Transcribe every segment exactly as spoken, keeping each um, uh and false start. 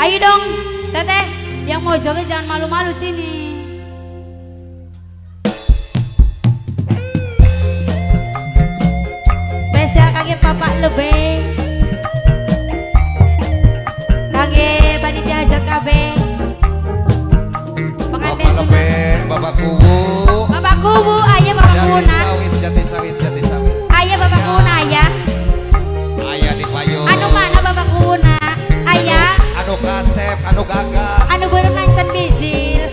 Ayo dong, teteh, yang mau joget jangan malu-malu sini. Spesial kage Papa Lebih, kage panitia hajat kabeh, pengantin sunat. Bapak Kubu, Bapak Kubu, ayah Bapak Kubu Jati sawit, jati sawit, jati sawit. Ayah Bapak Kubu ayah. Ayah di payung. Anu mana Bapak Kubu ayah? Anu kasep, anu gagah. Anu berenang san bizil.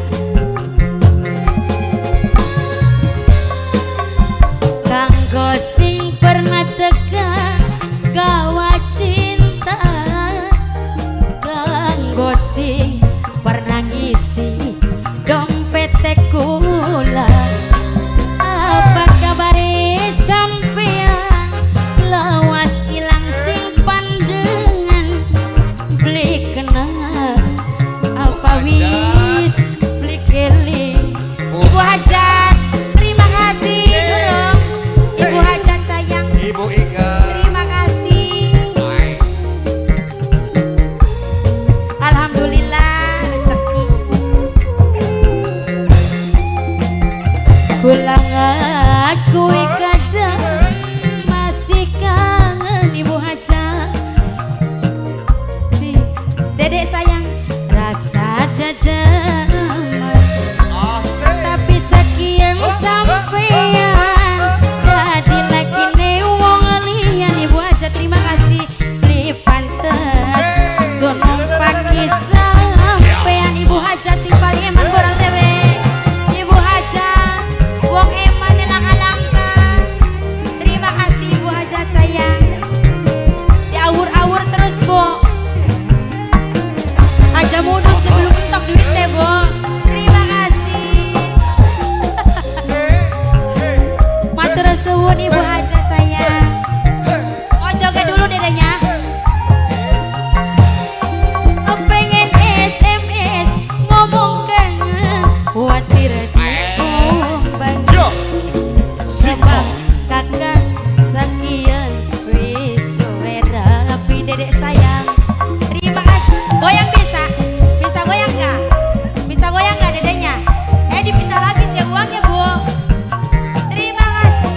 Kanggo sing pernah tekan gawat cinta, kanggo sing pernah ngisi dompet kula. Apa kabar sampean lawas ilang sing pandengan beli kenal apa wis beli keling. Ibu Hajat terima kasih dorong. Ibu Hajat sayang, Ibu Ika terima kasih. Alhamdulillah rezeki kula ngakui kadang masih kangen Ibu Hajat. Si dedek sayang rasa dada tapi sekian sampean jadi lagi ne wong liyan. Ibu Hajat terima kasih beli pantes sunung pagi sampean. Ibu Hajat sing paling eman borang dewe. Ibu Hajat wong eman langka-langka. Terima kasih Ibu Hajat sayang. Diawur-awur terus Bu. Aja mundur sebelum mentok duit deh Bu. Terima kasih. Matur suwun Ibu Hajat sayang. Oh joget dulu dedenya. Pengen S M S ngomong kangen khawatir diombang. Sebab kakak sekian wis kowe rapi dedek sayang. Terima kasih. Goyang bisa? Bisa goyang nggak? Bisa goyang nggak dedeknya? Eh dipinta lagi sih uangnya Bu. Terima kasih.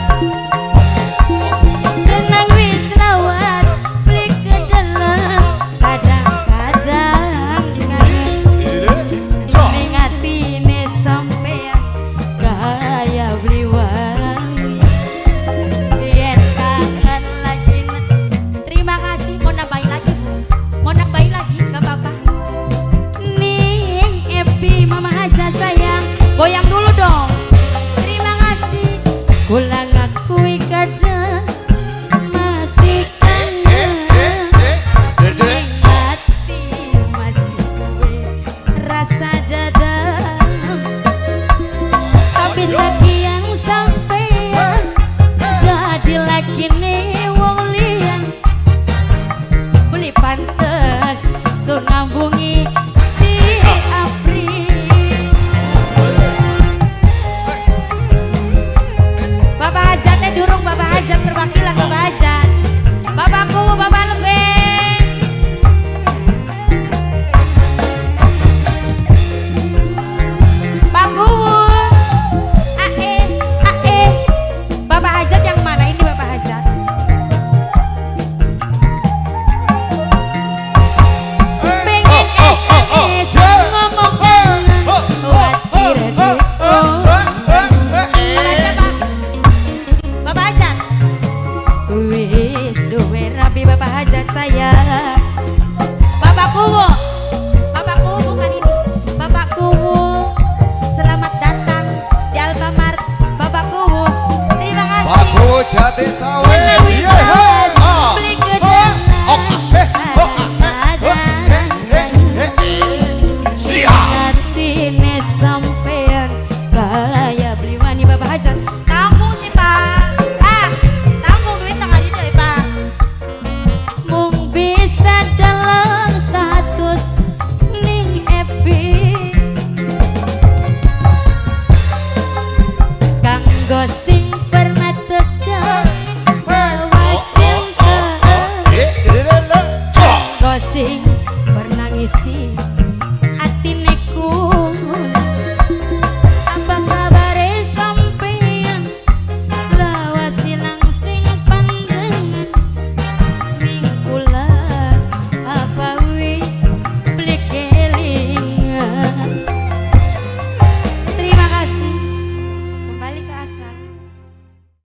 Tenang wis lawas beli ke dalam. Kadang-kadang kangen ingatine sampean gaya beli wangi. Yen kangen lagi. Terima kasih. Mau nambahin lagi Bu? Mau nambahin lagi? Gak apa-apa. Ning Epi Mama Hajat sayang, goyang dulu dong. Terima kasih. Kula ngakui kadang masih kangen. Hati masih kowe rasa dada tapi sekian sampean jadi lagi nih wong liyan beli pantes sun ngambungi si April. Bapak Hajat teh durung. Bapak Hajat perwakilan Bapak Hajat. Bapakku Bapak Lebih. Pak Kuwu. Ae, ae. Bapak Hajat yang mana ini Bapak Hajat? Pengen S M S ngomong kangen khawatir diombang. Mana siapa? Bapak Hajat. Wis duwe rapi Bapak Hajat saya.